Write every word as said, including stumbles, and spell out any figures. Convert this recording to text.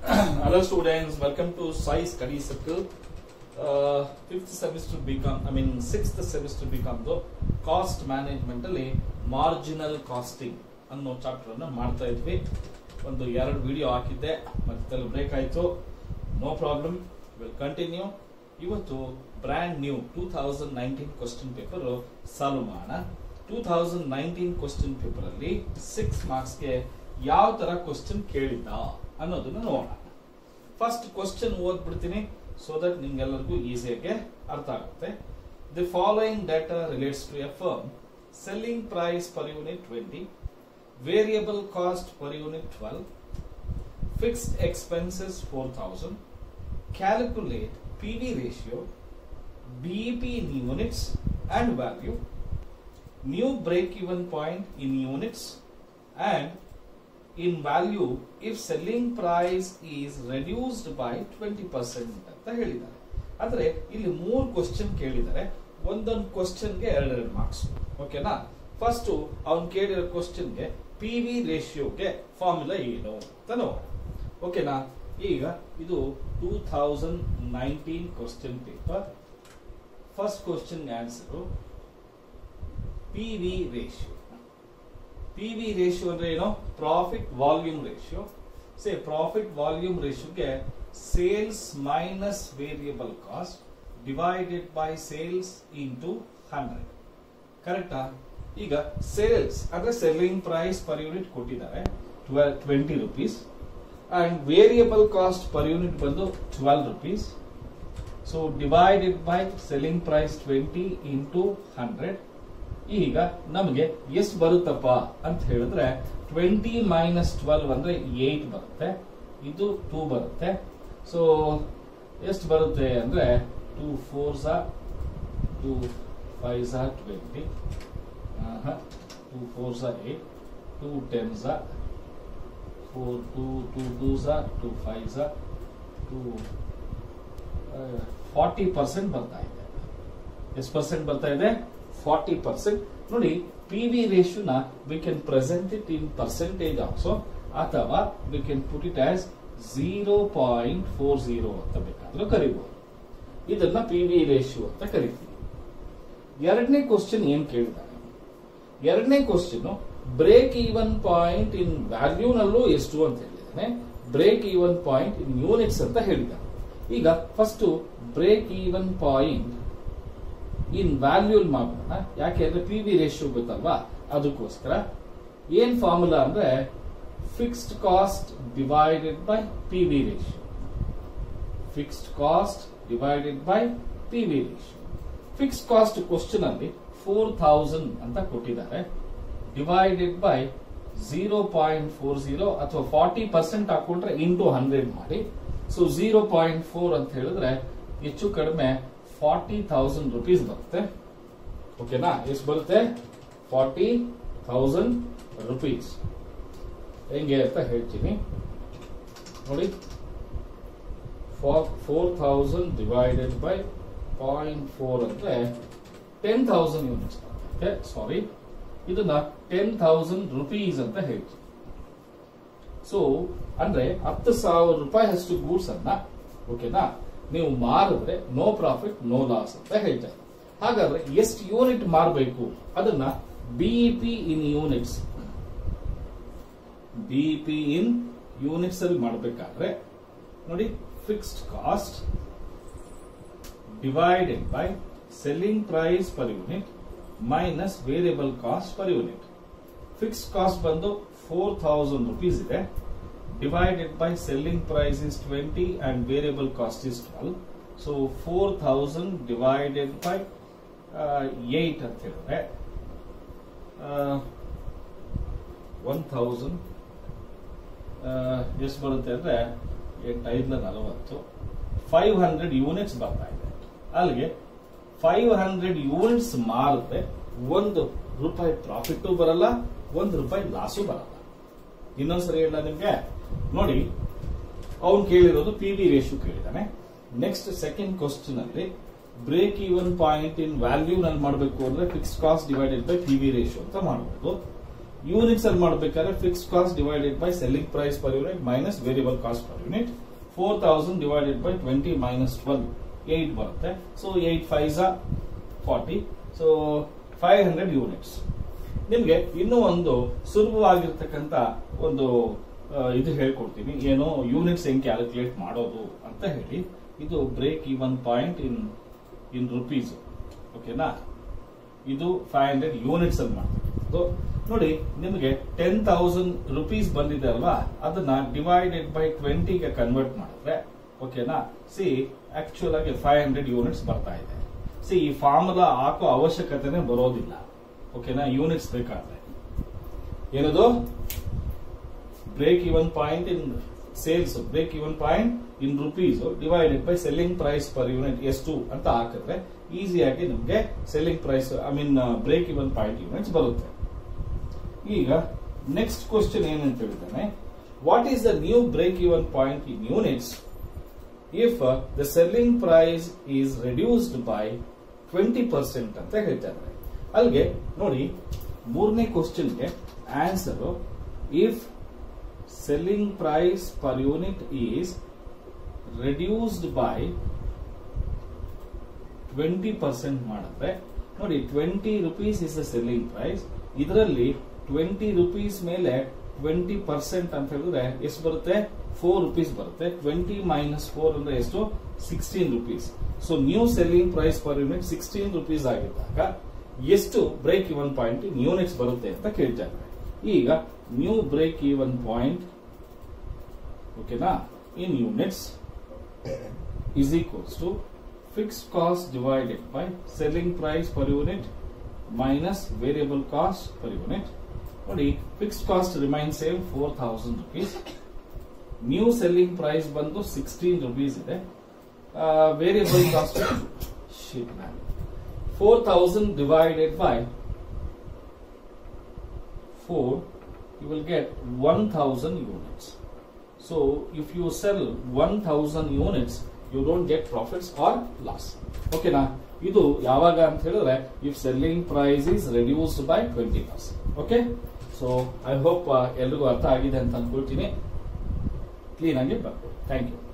Hello students, welcome to Sai Study Circle. Uh, fifth semester become, I mean sixth semester become the cost management ಅಲ್ಲಿ marginal costing ಅನ್ನೋ chapter ಅನ್ನು ಮಾಡ್ತಾ ಇದ್ವಿ. ಒಂದು ಎರಡು video ಹಾಕಿದ್ದೆ, ಮತ್ತೆ ಬ್ರೇಕ್ ಆಯ್ತು. No problem, will continue. ಇವತ್ತು brand new two thousand nineteen question paper solve ಮಾಡೋಣ. Two thousand nineteen question paper ಅಲ್ಲಿ ಸಿಕ್ಸ್ ಮಾರ್ಕ್ಸ್ಗೆ ಯಾವ ತರ ಕ್ವಶನ್ ಕೇಳಿದ್ದ ಅನ್ನೋದನ್ನ ನೋಡೋಣ. ಫಸ್ಟ್ ಕ್ವಶನ್ ಓದ್ಬಿಡ್ತೀನಿ ಸೊ ದಟ್ ನಿಮ್ಗೆಲ್ಲರಿಗೂ ಈಸಿಯಾಗಿ ಅರ್ಥ ಆಗುತ್ತೆ. The following data relates to a firm selling price per unit twenty, variable cost per unit twelve, fixed expenses four thousand. Calculate P V ratio, B E P in units and value, new break-even point in units and in value if selling price is reduced by twenty percent ಅಂತ ಹೇಳಿದ್ದಾರೆ. ಅಂದ್ರೆ ಇಲ್ಲಿ ಮೂರು question ಕೇಳಿದ್ದಾರೆ, ಒಂದೊಂದು ಕ್ವಶನ್ಗೆ ಎರಡೆರಡು marks. ಓಕೆನಾ? ಫಸ್ಟ್ ಅವ್ನು ಕೇಳಿರೋ ಕ್ವಶನ್ಗೆ ಪಿ ವಿ ರೇಷಿಯೋಗೆ ಫಾರ್ಮುಲಾ ಏನು ಅಂತ ನೋಡೋಣ. ಓಕೆನಾ? ಈಗ ಇದು two thousand nineteen question paper. First question answer P V ratio. P V ratio ಅಂದ್ರೆ ಏನು? Profit volume ratio. Say profit volume ರೇಷಿಯೋಗೆ sales minus variable cost divided by sales into hundred. ಕರೆಕ್ಟಾ? ಈಗ ಸೇಲ್ಸ್ ಅಂದ್ರೆ ಸೆಲ್ಲಿಂಗ್ ಪ್ರೈಸ್ ಪರ್ ಯೂನಿಟ್ ಕೊಟ್ಟಿದ್ದಾರೆ twenty rupees and variable cost per unit ಬಂದು twelve rupees. So divided by selling price twenty into hundred. ಈಗ ನಮಗೆ ಎಷ್ಟು ಬರುತ್ತಪ್ಪ ಅಂತ ಹೇಳಿದ್ರೆ ಟ್ವೆಂಟಿ ಮೈನಸ್ ಟ್ವೆಲ್ವ್ ಅಂದ್ರೆ ಏಟ್ ಬರುತ್ತೆ, ಇದು ಟೂ ಬರುತ್ತೆ. ಸೊ ಎಷ್ಟು ಬರುತ್ತೆ ಅಂದ್ರೆ ಟೂ ಫೋರ್ ಝಾ ಟೂ ಫೈವ್ ಝಾ ಟ್ವೆಂಟಿ, ಟೂ ಫೋರ್ ಝಾ ಏಟ್, ಟೂ ಟೆನ್ ಝಾ ಫೋರ್, ಟೂ ಟೂ ಟೂ ಝಾ ಟೂ ಫೈವ್ ಝಾ ಟೂ ಫಾರ್ಟಿ ಪರ್ಸೆಂಟ್ ಬರ್ತಾ ಇದೆ. ಎಷ್ಟು ಪರ್ಸೆಂಟ್ ಬರ್ತಾ ಇದೆ? Forty percent. ನೋಡಿ, ಪಿ ವಿ ರೇಷಿಯೋನ we can present it in percentage also, ಅಥವಾ we can put it as zero point four zero ಅಂತ ಬೇಕಾದ್ರೂ ಕರಿಬಹುದು. ಇದನ್ನ ಪಿ ವಿ ರೇಷಿಯೋ ಅಂತ ಕರಿತೀವಿ. ಎರಡನೇ ಕ್ವಶನ್ ಏನ್ ಕೇಳಿದ್ದಾರೆ? ಎರಡನೇ question break even point in value ನಲ್ಲೂ ಎಷ್ಟು ಅಂತ ಹೇಳಿದ್ದಾನೆ, break even point in units ಅಂತ ಹೇಳಿದ್ದಾನೆ. ಈಗ first break even point in value ಮಾಡೋಣ. ಯಾಕೆ ಅಂದ್ರೆ ಪಿ ವಿ ರೇಷಿಯೋ ಗೊತ್ತಲ್ವಾ, ಅದಕ್ಕೋಸ್ಕರ. ಏನ್ ಫಾರ್ಮುಲಾ ಅಂದ್ರೆ fixed cost divided by P V ratio. Fixed cost divided by P V ratio. Fixed cost question ಅಲ್ಲಿ ಫೋರ್ ಥೌಸಂಡ್ ಅಂತ ಕೊಟ್ಟಿದ್ದಾರೆ, divided by zero point four zero ಅಥವಾ ಫಾರ್ಟಿ ಪರ್ಸೆಂಟ್ ಹಾಕೊಂಡ್ರೆ into hundred ಮಾಡಿ. ಸೊ ಝೀರೋ ಪಾಯಿಂಟ್ ಫೋರ್ ಅಂತ ಹೇಳಿದ್ರೆ ಹೆಚ್ಚು ಕಡಿಮೆ ಫಾರ್ಟಿ ಥೌಸಂಡ್ ರುಪೀಸ್ ಬರುತ್ತೆ. ಓಕೆನಾ? ಎಷ್ಟು ಬರುತ್ತೆ? Forty thousand rupees. ಹೆಂಗೆ ಅಂತ ಹೇಳ್ತೀನಿ ನೋಡಿ. Four thousand divided by point four ಅಂದ್ರೆ ಟೆನ್ ಥೌಸಂಡ್ ಯೂನಿಟ್ಸ್ ಬರುತ್ತೆ. ಸಾರಿ, ಇದನ್ನ ಟೆನ್ ಥೌಸಂಡ್ ರುಪೀಸ್ ಅಂತ ಹೇಳ್ತೀನಿ. ಸೊ ಅಂದ್ರೆ ಹತ್ತು ಸಾವಿರ ರೂಪಾಯಿ ಅಷ್ಟು ಗೂಡ್ಸ್ ಅನ್ನ, ಓಕೆನಾ, ನೀವು ಮಾರಿದ್ರೆ ನೋ ಪ್ರಾಫಿಟ್ ನೋ ಲಾಸ್ ಅಂತ ಹೇಳ್ತಾರೆ. ಹಾಗಾದ್ರೆ ಎಷ್ಟು ಯೂನಿಟ್ ಮಾರಬೇಕು ಅದನ್ನ BEP in units, BEP in units ಅಲ್ಲಿ ಮಾಡಬೇಕಾದ್ರೆ ನೋಡಿ, fixed cost divided by selling price per unit minus variable cost per unit. Fixed cost ಬಂದು ಫೋರ್ ಥೌಸಂಡ್ ರುಪೀಸ್ ಇದೆ, divided by selling price is twenty and variable cost is twelve. So four thousand divided by uh, eight ಅಂತ ಹೇಳಿದ್ರೆ one thousand ಎಷ್ಟು ಬರುತ್ತೆ ಅಂದ್ರೆ ಎಂಟು ಐದಲ ನಲವತ್ತು, five hundred units ಬರ್ತಾ ಇದೆ. ಅಲ್ಲಿಗೆ ಫೈವ್ ಹಂಡ್ರೆಡ್ ಯೂನಿಟ್ಸ್ ಮಾರಿದ್ರೆ ಒಂದು ರೂಪಾಯಿ ಪ್ರಾಫಿಟ್ ಬರಲ್ಲ, ಒಂದು ರೂಪಾಯಿ ಲಾಸು ಬರಲ್ಲ. ಇನ್ನೊಂದ್ಸರಿ ಹೇಳ ನಿಮ್ಗೆ ನೋಡಿ, ಅವನು ಕೇಳಿರೋದು ಪಿ ವಿ ರೇಷಿಯೋ ಕೇಳಿದಾನೆ. ನೆಕ್ಸ್ಟ್ ಸೆಕೆಂಡ್ ಕ್ವಶನ್ ಅಲ್ಲಿ break even point in value ನಲ್ಲಿ ಮಾಡಬೇಕು ಅಂದ್ರೆ fixed cost divided by P V ratio ಅಂತ ಮಾಡಬಹುದು. ಯೂನಿಟ್ಸ್ ಅಲ್ಲಿ ಮಾಡಬೇಕಾದ್ರೆ fix cost divided by selling price per unit minus variable cost per unit four thousand divided by twenty minus twelve eight ಬರುತ್ತೆ. So eight five forty. So five hundred units. ನಿಮ್ಗೆ ಇನ್ನೂ ಒಂದು ಸುಲಭವಾಗಿರ್ತಕ್ಕಂಥ ಒಂದು ಇದು ಹೇಳ್ಕೊಡ್ತೀನಿ, ಏನು ಯೂನಿಟ್ಸ್ ಹೆಂಗ್ ಕ್ಯಾಲ್ಕುಲೇಟ್ ಮಾಡೋದು ಅಂತ ಹೇಳಿ. ಇದು break even point in in rupees. ಓಕೆನಾ, ಇದು ಫೈವ್ ಹಂಡ್ರೆಡ್ ಯೂನಿಟ್ಸ್ ಅಲ್ಲಿ ಮಾಡ್ತೀವಿ. ನೋಡಿ, ನಿಮಗೆ ಟೆನ್ ತೌಸಂಡ್ ರುಪೀಸ್ ಬಂದಿದೆ ಅಲ್ವಾ, ಅದನ್ನ ಡಿವೈಡೆಡ್ ಬೈ ಟ್ವೆಂಟಿಗೆ ಕನ್ವರ್ಟ್ ಮಾಡಿದ್ರೆ ಓಕೆನಾ, ಸಿ ಆಕ್ಚುಲ್ ಆಗಿ ಫೈವ್ ಹಂಡ್ರೆಡ್ ಯೂನಿಟ್ಸ್ ಬರ್ತಾ ಇದೆ. ಸಿ ಈ ಫಾರ್ಮುಲಾ ಹಾಕೋ ಅವಶ್ಯಕತೆನೆ ಬರೋದಿಲ್ಲ. ಓಕೆನಾ, ಯೂನಿಟ್ಸ್ ಬೇಕಾದ್ರೆ ಏನದು break even point in sales, break even point in rupees divided by selling price per unit ಎಷ್ಟು ಅಂತ ಹಾಕಿದ್ರೆ ಈಸಿಯಾಗಿ ನಮಗೆ selling price I mean break even point units ಬರುತ್ತೆ. ಈಗ ನೆಕ್ಸ್ಟ್ ಕ್ವಶನ್ ಏನಂತ ಹೇಳಿದ್ದಾನೆ, what is the new break even point in units if the selling price is reduced by twenty percent ಅಂತ ಹೇಳ್ತಾರೆ. ಅಲ್ಲಿಗೆ ನೋಡಿ, ಮೂರನೇ ಕ್ವಶನ್ಗೆ answer if selling price per unit is reduced by twenty percent ಮಾಡಿದ್ರೆ ನೋಡಿ, twenty rupees is the selling price. ಇದರಲ್ಲಿ twenty rupees ಮೇಲೆ ಟ್ವೆಂಟಿ ಪರ್ಸೆಂಟ್ ಅಂತ ಹೇಳಿದ್ರೆ ಎಷ್ಟು ಬರುತ್ತೆ? ಫೋರ್ ರುಪೀಸ್ ಬರುತ್ತೆ. ಟ್ವೆಂಟಿ ಮೈನಸ್ ಫೋರ್ ಅಂದ್ರೆ ಎಷ್ಟು? Sixteen rupees. So new selling price per unit sixteen rupees ಆಗಿದ್ದಾಗ ಎಷ್ಟು break even point in units ಬರುತ್ತೆ ಅಂತ ಕೇಳ್ತಾ ಇದ್ದಾರೆ. ಈಗ ನ್ಯೂ ಬ್ರೇಕ್ ಇವನ್ ಪಾಯಿಂಟ್ ಓಕೆನಾ in units is equals to fixed cost divided by selling price per unit minus variable cost per unit. ನೋಡಿ, fixed cost remains same four thousand rupees. New selling price ಬಂದು sixteen rupees ಇದೆ. Variable cost shit man four thousand divided by four, you will get one thousand units. So if you sell one thousand units, you don't get profits or loss. Okay na, idu yavaga anta helidre if selling price is reduced by twenty percent. Okay, so I hope uh, ಎಲ್ಲರಿಗೂ ಅರ್ಥ ಆಗಿದೆ ಅಂತ ಅನ್ಕೊಳ್ತೀನಿ. Clean ಆಗಿ ಬರ್ಬೋದು. Thank you.